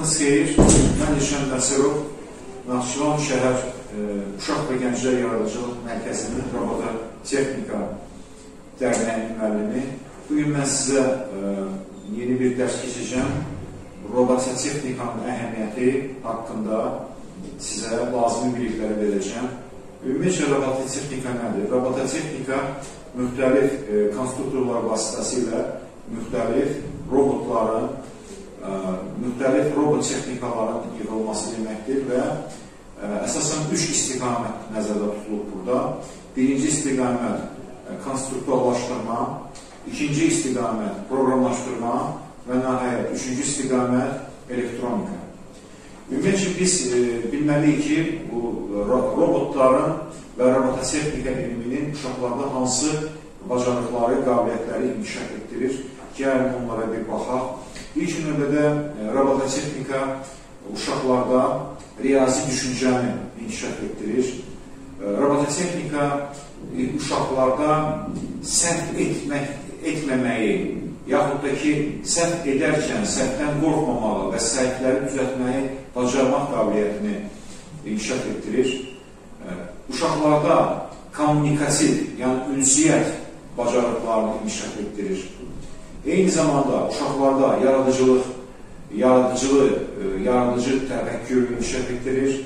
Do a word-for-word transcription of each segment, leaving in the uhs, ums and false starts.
Vaxtınız xeyir. Mən Elşən Nəsirov, Naxçıvan şəhər Uşaq və Gənclər Yaradıcılıq Mərkəzinin Robototexnika Dərnəyinin müəllimi. Bugün mən sizə yeni bir dərs keçəcəm. Robototexnikanın əhəmiyyəti haqqında sizə lazımi bilikləri verəcəm. Ümumiyyətlə, robototexnika nədir? Robototexnika müxtəlif konstruktorlar vasitəsilə müxtəlif robotların, müxtəlif robot texnikaların yığılması deməkdir və əsasən üç istiqamət nəzərdə tutulub burada. Birinci istiqamət konstruktorlaşdırma, ikinci istiqamət proqramlaşdırma və nəhayət üçüncü istiqamət elektronika. Ümumiyyətlə, biz bilməliyik ki, bu robotların və robototexnika elminin uşaqlarda hansı bacarıqları, qabiliyyətləri inkişaf etdirir. Gəlin onlara bir baxaq. İlk növbədə robototexnika uşaqlarda riyazi düşüncəni inkişaf etdirir. Robototexnika uşaqlarda səhv etmək, etməməyi, yaxud da ki, səhv edərkən səhvdən qorxmamağı və səhvləri düzəltməyi bacarmaq qabiliyyətini inkişaf etdirir. Uşaqlarda kommunikativ, yəni ünsiyyət bacarıqlarını inkişaf etdirir. Eyni zamanda uşaqlarda yaradıcılıq, yaradıcılığı, yaradıcı təfəkkürü inkişaf etdirir,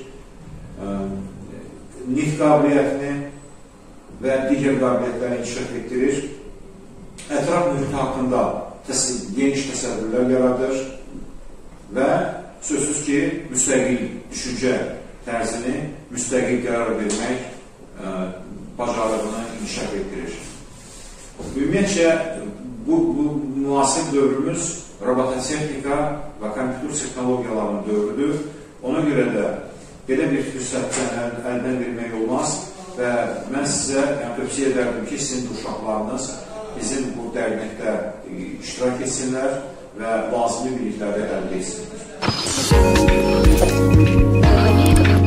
nitq qabiliyyətini və digər qabiliyyətləri inkişaf etdirir, ətraf mühit haqqında geniş təsəvvürlər yaradır və sözsüz ki, müstəqil düşüncə tərzini müstəqil qərar vermək bacarığını inkişaf etdirir. Ümumiyyətcə, bu, bu müasir dövrümüz robototexnika və kompüter texnologiyalarının dövrüdür. Ona görə də belə bir fürsətdən əldən vermək olmaz və mən sizə yəni, tövsiyə edərdim ki, sizin uşaqlarınız bizim bu dərnəkdə iştirak etsinlər və lazımi bilikləri əldə etsinlər.